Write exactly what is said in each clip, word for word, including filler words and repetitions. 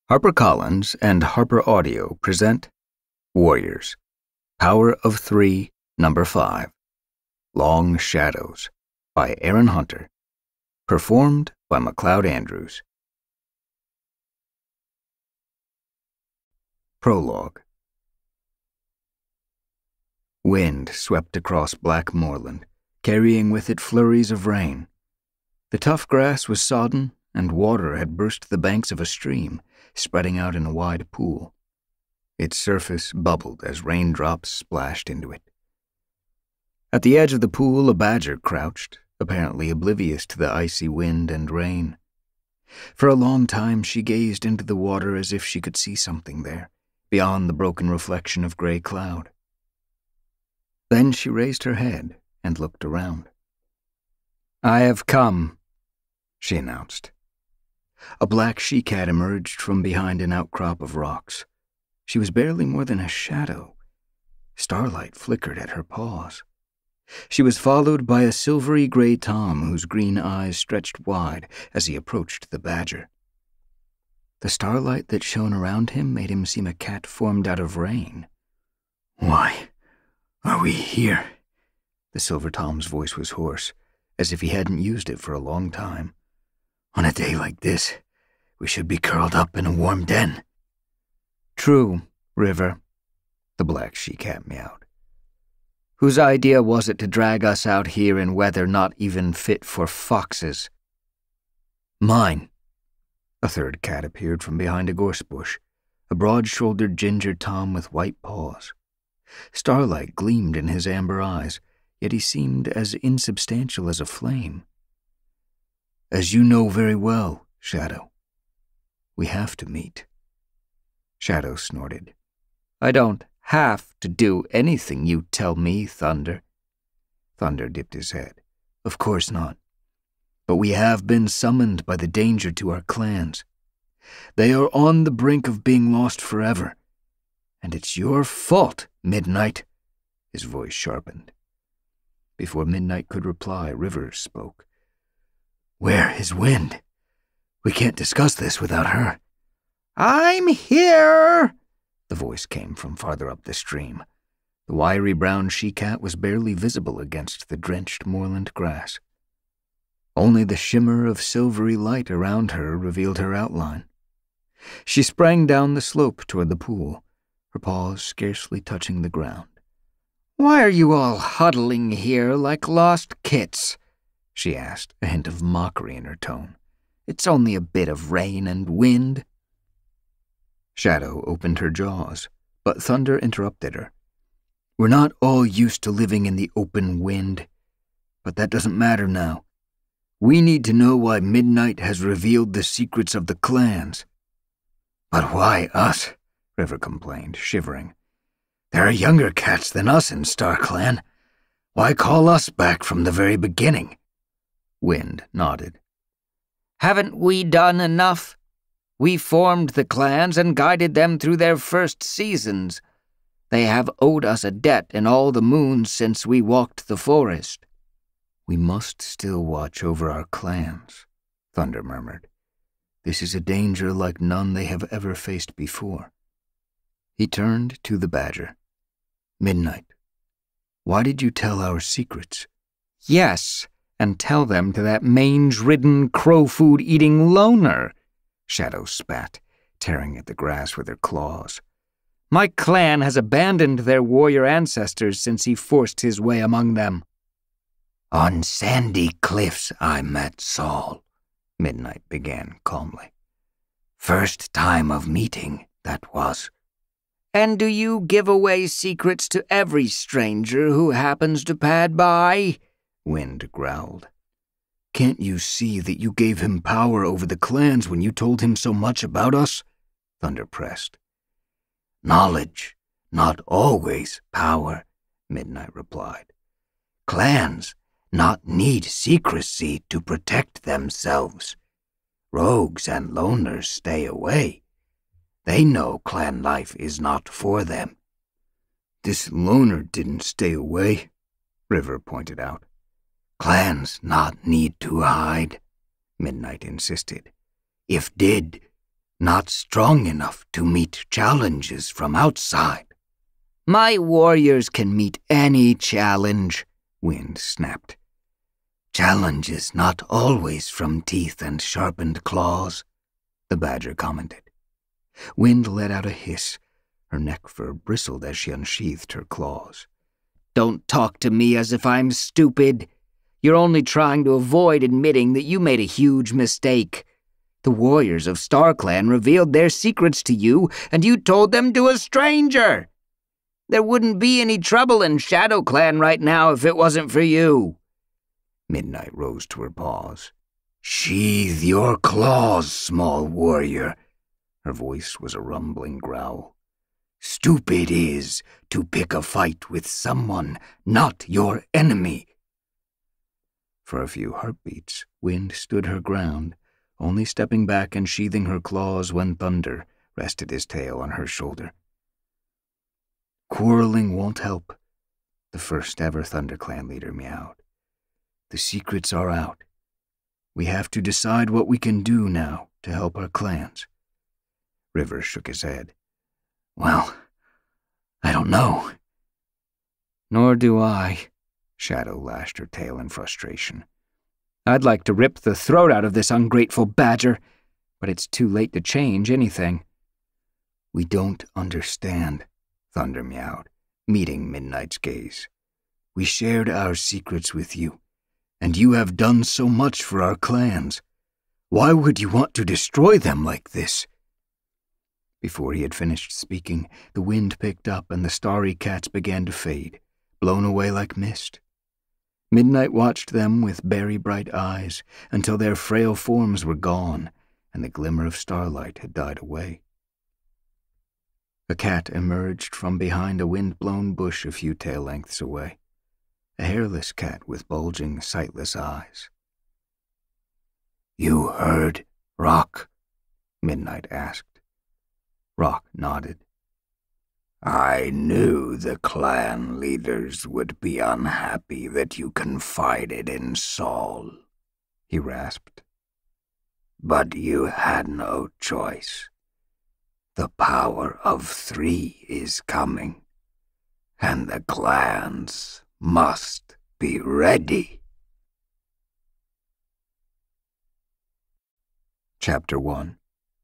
HarperCollins and Harper Audio present Warriors, Power of Three, Number Five, Long Shadows by Erin Hunter, performed by MacLeod Andrews. Prologue. Wind swept across black moorland, carrying with it flurries of rain. The tough grass was sodden, and water had burst the banks of a stream, spreading out in a wide pool. Its surface bubbled as raindrops splashed into it. At the edge of the pool, a badger crouched, apparently oblivious to the icy wind and rain. For a long time she gazed into the water as if she could see something there, beyond the broken reflection of gray cloud. Then she raised her head and looked around. "I have come," she announced. A black she-cat emerged from behind an outcrop of rocks. She was barely more than a shadow. Starlight flickered at her paws. She was followed by a silvery gray tom whose green eyes stretched wide as he approached the badger. The starlight that shone around him made him seem a cat formed out of rain. "Why are we here?" The silver tom's voice was hoarse, as if he hadn't used it for a long time. "On a day like this, we should be curled up in a warm den." "True, River," the black she-cat meowed. "Whose idea was it to drag us out here in weather not even fit for foxes?" "Mine." A third cat appeared from behind a gorse bush, a broad-shouldered ginger tom with white paws. Starlight gleamed in his amber eyes, yet he seemed as insubstantial as a flame. "As you know very well, Shadow, we have to meet." Shadow snorted. "I don't have to do anything you tell me, Thunder." Thunder dipped his head. "Of course not. But we have been summoned by the danger to our clans. They are on the brink of being lost forever. And it's your fault, Midnight." His voice sharpened. Before Midnight could reply, River spoke. "Where is Wind? We can't discuss this without her." "I'm here!" The voice came from farther up the stream. The wiry brown she-cat was barely visible against the drenched moorland grass. Only the shimmer of silvery light around her revealed her outline. She sprang down the slope toward the pool, her paws scarcely touching the ground. "Why are you all huddling here like lost kits?" she asked, a hint of mockery in her tone. "It's only a bit of rain and wind." Shadow opened her jaws, but Thunder interrupted her. "We're not all used to living in the open wind, but that doesn't matter now. We need to know why Midnight has revealed the secrets of the clans." "But why us?" River complained, shivering. "There are younger cats than us in StarClan. Why call us back from the very beginning?" Wind nodded. "Haven't we done enough? We formed the clans and guided them through their first seasons. They have owed us a debt in all the moons since we walked the forest." "We must still watch over our clans," Thunder murmured. "This is a danger like none they have ever faced before." He turned to the badger. "Midnight, why did you tell our secrets?" "Yes, and tell them to that mange-ridden, crow-food-eating loner," Shadow spat, tearing at the grass with her claws. "My clan has abandoned their warrior ancestors since he forced his way among them." "On sandy cliffs I met Saul," Midnight began calmly. "First time of meeting, that was." "And do you give away secrets to every stranger who happens to pad by?" Wind growled. "Can't you see that you gave him power over the clans when you told him so much about us?" Thunder pressed. "Knowledge, not always power," Midnight replied. "Clans not need secrecy to protect themselves. Rogues and loners stay away. They know clan life is not for them." "This loner didn't stay away," River pointed out. "Clans not need to hide," Midnight insisted. "If did, not strong enough to meet challenges from outside. My warriors can meet any challenge, Wind snapped. Challenges not always from teeth and sharpened claws, the badger commented. Wind let out a hiss. Her neck fur bristled as she unsheathed her claws. Don't talk to me as if I'm stupid. You're only trying to avoid admitting that you made a huge mistake. The warriors of StarClan revealed their secrets to you, and you told them to a stranger. There wouldn't be any trouble in ShadowClan right now if it wasn't for you. Midnight rose to her paws. Sheathe your claws, small warrior. Her voice was a rumbling growl. Stupid is to pick a fight with someone not your enemy. For a few heartbeats, Wind stood her ground, only stepping back and sheathing her claws when Thunder rested his tail on her shoulder. Quarreling won't help, the first ever ThunderClan leader meowed. The secrets are out. We have to decide what we can do now to help our clans. River shook his head. Well, I don't know. Nor do I, Shadow lashed her tail in frustration. I'd like to rip the throat out of this ungrateful badger, but it's too late to change anything. We don't understand, Thunder meowed, meeting Midnight's gaze. We shared our secrets with you, and you have done so much for our clans. Why would you want to destroy them like this? Before he had finished speaking, the wind picked up and the starry cats began to fade, blown away like mist. Midnight watched them with berry-bright eyes until their frail forms were gone and the glimmer of starlight had died away. A cat emerged from behind a wind-blown bush a few tail lengths away, a hairless cat with bulging, sightless eyes. You heard, Rock? Midnight asked. Rock nodded. I knew the clan leaders would be unhappy that you confided in Saul, he rasped. But you had no choice. The power of three is coming, and the clans must be ready. Chapter one.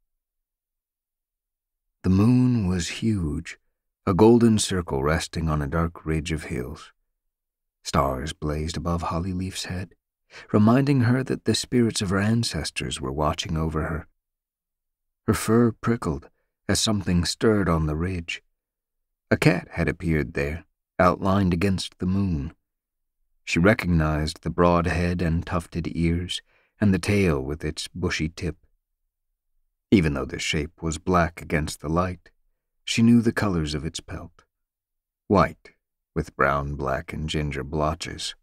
The moon was huge, a golden circle resting on a dark ridge of hills. Stars blazed above Hollyleaf's head, reminding her that the spirits of her ancestors were watching over her. Her fur prickled as something stirred on the ridge. A cat had appeared there, outlined against the moon. She recognized the broad head and tufted ears, and the tail with its bushy tip. Even though the shape was black against the light, she knew the colors of its pelt. White, with brown, black, and ginger blotches.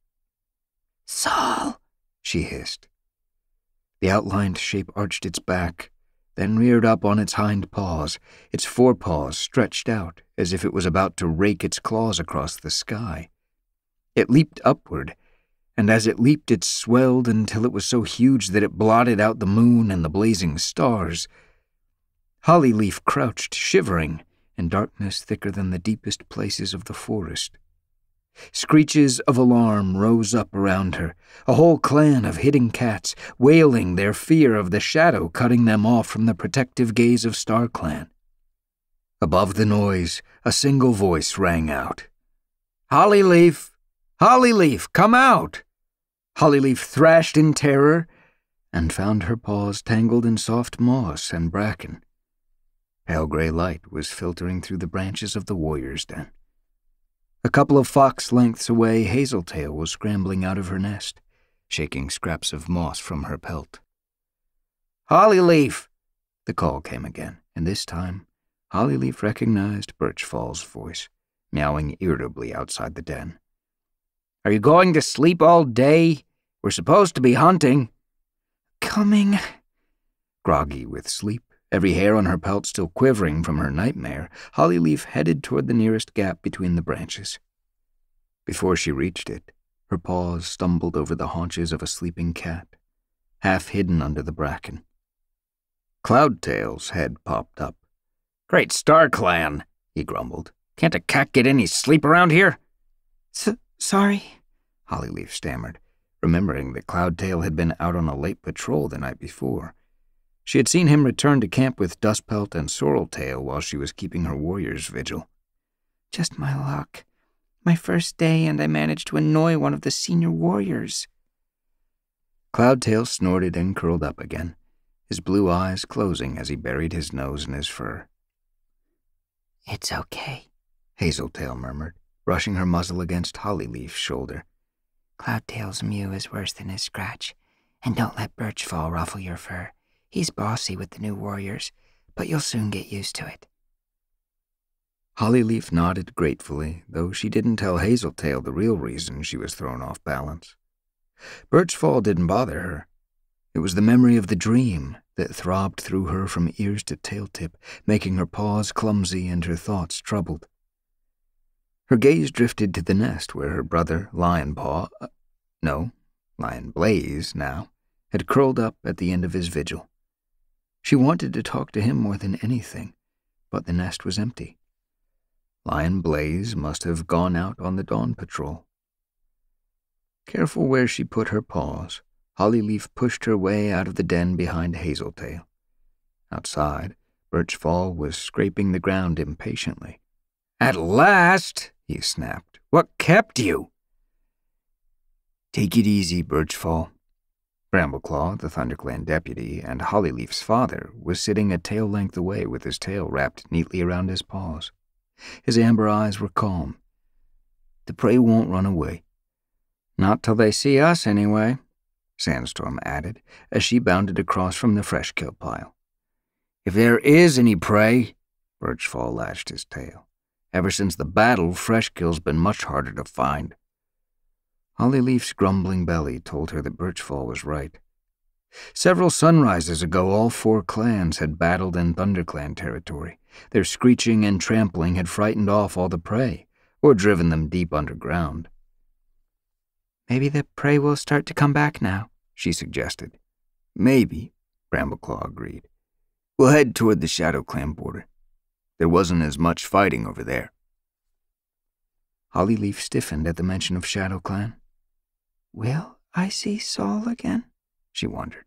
Saul, she hissed. The outlined shape arched its back, then reared up on its hind paws, its forepaws stretched out as if it was about to rake its claws across the sky. It leaped upward, and as it leaped it swelled until it was so huge that it blotted out the moon and the blazing stars. Hollyleaf crouched, shivering, in darkness thicker than the deepest places of the forest. Screeches of alarm rose up around her, a whole clan of hidden cats, wailing their fear of the shadow cutting them off from the protective gaze of StarClan. Above the noise, a single voice rang out. Hollyleaf! Hollyleaf, come out! Hollyleaf thrashed in terror and found her paws tangled in soft moss and bracken. Pale gray light was filtering through the branches of the warrior's den. A couple of fox lengths away, Hazeltail was scrambling out of her nest, shaking scraps of moss from her pelt. Hollyleaf! The call came again, and this time Hollyleaf recognized Birchfall's voice, meowing irritably outside the den. Are you going to sleep all day? We're supposed to be hunting. Coming. Groggy with sleep, every hair on her pelt still quivering from her nightmare, Hollyleaf headed toward the nearest gap between the branches. Before she reached it, her paws stumbled over the haunches of a sleeping cat, half hidden under the bracken. Cloudtail's head popped up. "Great StarClan," he grumbled. "Can't a cat get any sleep around here?" S sorry, Hollyleaf stammered, remembering that Cloudtail had been out on a late patrol the night before. She had seen him return to camp with Dustpelt and Sorreltail while she was keeping her warrior's vigil. Just my luck. My first day, and I managed to annoy one of the senior warriors. Cloudtail snorted and curled up again, his blue eyes closing as he buried his nose in his fur. "It's okay," Hazeltail murmured, brushing her muzzle against Hollyleaf's shoulder. "Cloudtail's mew is worse than his scratch, and don't let Birchfall ruffle your fur. He's bossy with the new warriors, but you'll soon get used to it." Hollyleaf nodded gratefully, though she didn't tell Hazeltail the real reason she was thrown off balance. Birchfall didn't bother her. It was the memory of the dream that throbbed through her from ears to tail-tip, making her paws clumsy and her thoughts troubled. Her gaze drifted to the nest where her brother, Lionpaw, uh, no, Lionblaze now, had curled up at the end of his vigil. She wanted to talk to him more than anything, but the nest was empty. Lionblaze must have gone out on the dawn patrol. Careful where she put her paws, Hollyleaf pushed her way out of the den behind Hazeltail. Outside, Birchfall was scraping the ground impatiently. "At last!" he snapped. "What kept you?" "Take it easy, Birchfall." Brambleclaw, the ThunderClan deputy, and Hollyleaf's father, was sitting a tail length away with his tail wrapped neatly around his paws. His amber eyes were calm. "The prey won't run away." "Not till they see us, anyway," Sandstorm added, as she bounded across from the fresh kill pile. "If there is any prey," Birchfall lashed his tail. "Ever since the battle, fresh kill's been much harder to find." Hollyleaf's grumbling belly told her that Birchfall was right. Several sunrises ago, all four clans had battled in ThunderClan territory. Their screeching and trampling had frightened off all the prey, or driven them deep underground. "Maybe the prey will start to come back now," she suggested. "Maybe," Brambleclaw agreed. "We'll head toward the ShadowClan border. There wasn't as much fighting over there." Hollyleaf stiffened at the mention of ShadowClan. "Will I see Saul again?" she wondered.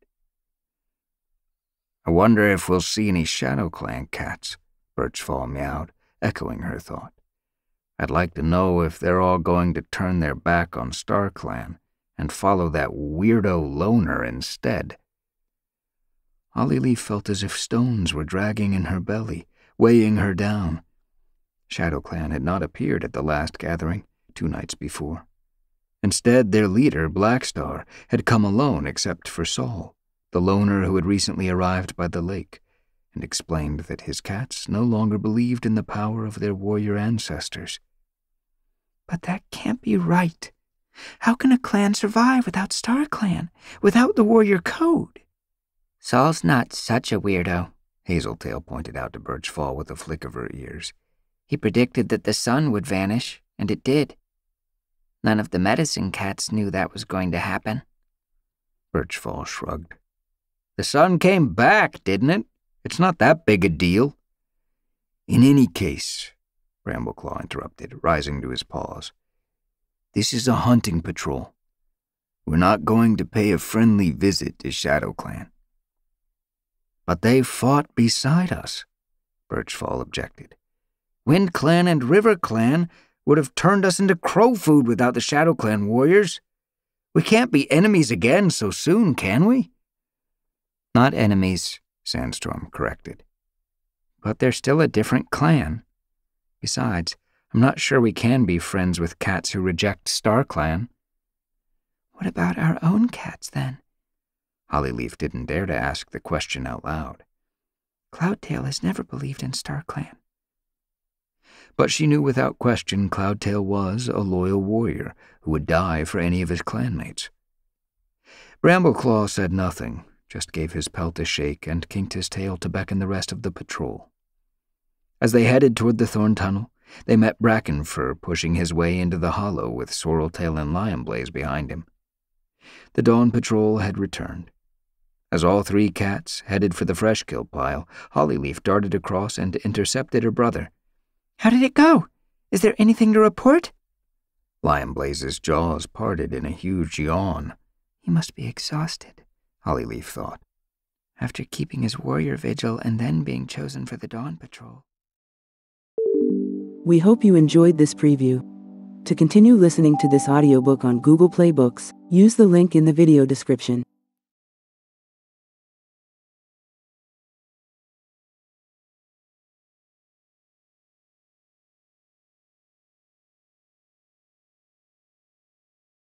"I wonder if we'll see any ShadowClan cats," Birchfall meowed, echoing her thought. "I'd like to know if they're all going to turn their back on StarClan and follow that weirdo loner instead." Hollyleaf felt as if stones were dragging in her belly, weighing her down. ShadowClan had not appeared at the last gathering, two nights before. Instead, their leader, Blackstar, had come alone except for Saul, the loner who had recently arrived by the lake, and explained that his cats no longer believed in the power of their warrior ancestors. "But that can't be right. How can a clan survive without StarClan, without the warrior code?" "Saul's not such a weirdo," Hazeltail pointed out to Birchfall with a flick of her ears. "He predicted that the sun would vanish, and it did. None of the medicine cats knew that was going to happen." Birchfall shrugged. "The sun came back, didn't it? It's not that big a deal." "In any case," Brambleclaw interrupted, rising to his paws, "this is a hunting patrol. We're not going to pay a friendly visit to ShadowClan." "But they fought beside us," Birchfall objected. "WindClan and RiverClan would have turned us into crow food without the ShadowClan warriors. We can't be enemies again so soon, can we?" "Not enemies," Sandstorm corrected. "But they're still a different clan. Besides, I'm not sure we can be friends with cats who reject StarClan." "What about our own cats, then?" Hollyleaf didn't dare to ask the question out loud. "Cloudtail has never believed in StarClan." But she knew without question Cloudtail was a loyal warrior who would die for any of his clanmates. Brambleclaw said nothing, just gave his pelt a shake and kinked his tail to beckon the rest of the patrol. As they headed toward the thorn tunnel, they met Brackenfur pushing his way into the hollow with Sorreltail and Lionblaze behind him. The dawn patrol had returned. As all three cats headed for the fresh kill pile, Hollyleaf darted across and intercepted her brother. How did it go? Is there anything to report? Lionblaze's jaws parted in a huge yawn. He must be exhausted, Hollyleaf thought. After keeping his warrior vigil and then being chosen for the dawn patrol. We hope you enjoyed this preview. To continue listening to this audiobook on Google Play Books, use the link in the video description.